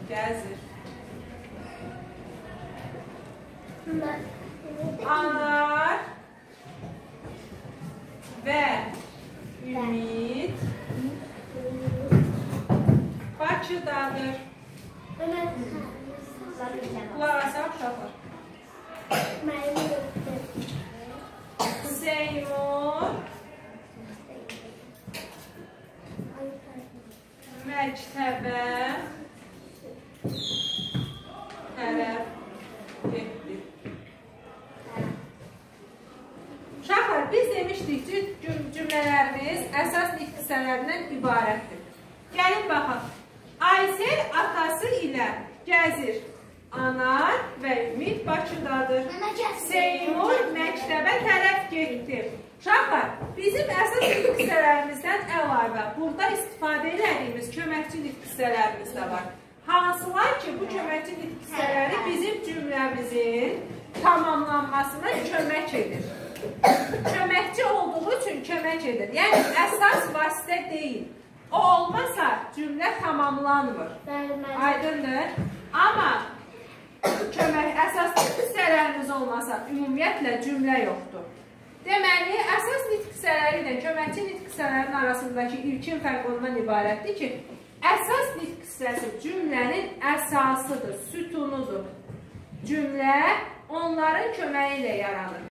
Gəzir. Anar və Ümid Bakıdadır. Qulaq asaq uşaqlar. Seymur məktəbə tərəf getdi. Uşaqlar, biz demişdik ki, cümlələrimiz əsas nitq hissələrindən ibarətdir. Gəlin baxaq. Aysel atası ilə gəzir. Anar və Ümid Bakıdadır. Seymur məktəbə tərəf getdi. Uşaqlar, bizim əsas nitq hissələrimizdən əlavə burada istifadə edədiyimiz köməkçi nitq hissələrimiz də var. Hansılar ki, bu köməkçi nitq hissələri bizim cümləmizin tamamlanmasına kömək edir. Köməkçi olduğu üçün kömək edir. Yəni, əsas vasitə deyil. O olmasa cümlə tamamlanmır. Aydındır. Amma əsas nitq hissələrimiz olmasa ümumiyyətlə cümlə yoxdur. Deməli, əsas nitq hissələri ilə köməkçi nitq hissələrinin arasındakı ilkin fərq ondan ibarətdir ki, əsas nitq hissəsi cümlənin əsasıdır, sütunudur. Cümlə onların köməyi ilə yaranır.